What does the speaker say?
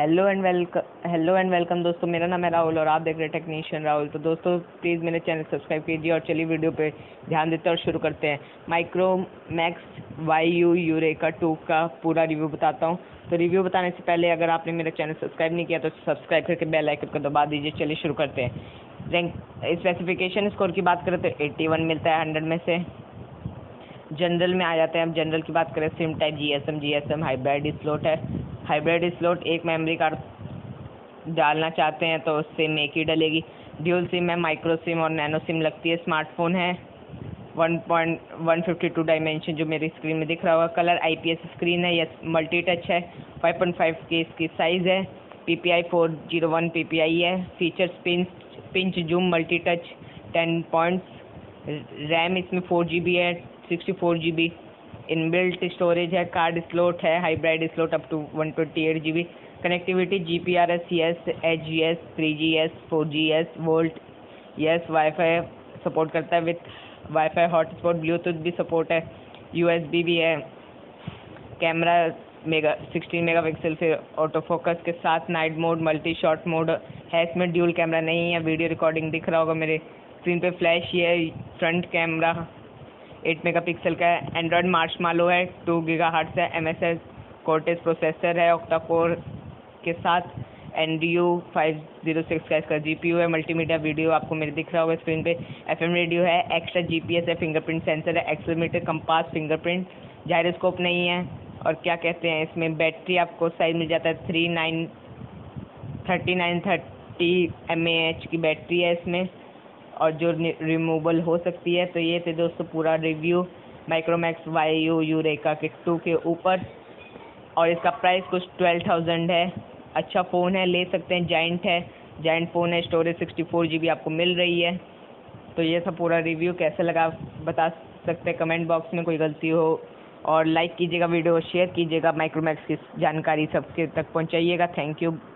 Hello and welcome दोस्तों। मेरा नाम है राहुल और आप देख रहे हैं टेक्नीशियन राहुल। तो दोस्तों प्लीज़ मेरे चैनल सब्सक्राइब कीजिए और चलिए वीडियो पे ध्यान देते हैं और शुरू करते हैं। माइक्रोमैक्स YU यूरेका 2 का पूरा रिव्यू बताता हूँ। तो रिव्यू बताने से पहले अगर आपने मेरा चैनल सब्सक्राइब नहीं किया तो सब्सक्राइब करके बेल आइकन को दबा दीजिए। चलिए शुरू करते हैं। रैंक स्पेसिफिकेशन स्कोर की बात करें तो 81 मिलता है 100 में से। जनरल में आ जाते हैं। अब जनरल की बात करें SIM type GSM hybrid slot है। हाइब्रिड स्लॉट एक मेमोरी कार्ड डालना चाहते हैं तो सिम एक ही डलेगी। ड्यूल सिम है, माइक्रो सिम और नैनो सिम लगती है। स्मार्टफोन है 1.152 डायमेंशन जो मेरी स्क्रीन में दिख रहा होगा। कलर IPS स्क्रीन है, यस मल्टी टच है। 5.5 की इसकी साइज़ है। PPI 401 PPI है। Features pinch zoom multi touch 10 points. RAM इसमें 4GB है, 64 GB। इनबिल्ट स्टोरेज है। कार्ड स्लॉट है, hybrid slot up to 128 GB। Connectivity GPRS yes, Edge yes, 3G yes, 4G yes, VoLTE yes. WiFi support करता है with WiFi hotspot. Bluetooth भी support है। USB भी है। कैमरा 16 मेगापिक्सल से auto focus के साथ। Night mode multi shot mode है इसमें। ड्यूल कैमरा नहीं है। वीडियो रिकॉर्डिंग दिख रहा होगा मेरे स्क्रीन पे। फ्लैश ये फ्रंट कैमरा 8 मेगापिक्सल का है। एंड्रॉयड मार्शमैलो है। 2 GHz है। MSI कोर्टेक्स प्रोसेसर है ऑक्टा कोर के साथ। NDU 506 का इसका GPU है। मल्टीमीडिया वीडियो आपको मेरे दिख रहा होगा स्क्रीन पे। FM रेडियो है। एक्स्ट्रा GPS है। फिंगरप्रिंट सेंसर है। एक्सेलेरोमीटर, कंपास, फिंगरप्रिंट, जायरोस्कोप नहीं है। और क्या कहते हैं इसमें बैटरी आपको साइज मिल जाता है 3930 mAh की बैटरी है इसमें और जो रिमूवल हो सकती है। तो ये थे दोस्तों पूरा रिव्यू माइक्रोमैक्स YU यूरेका के 2 के ऊपर। और इसका प्राइस कुछ 12,000 है। अच्छा फ़ोन है, ले सकते हैं। जाइंट फ़ोन है। स्टोरेज 64 GB आपको मिल रही है। तो ये था पूरा रिव्यू। कैसा लगा बता सकते हैं कमेंट बॉक्स में, कोई गलती हो। और लाइक कीजिएगा वीडियो, शेयर कीजिएगा। माइक्रोमैक्स की जानकारी सबके तक पहुंचाइएगा। Thank you.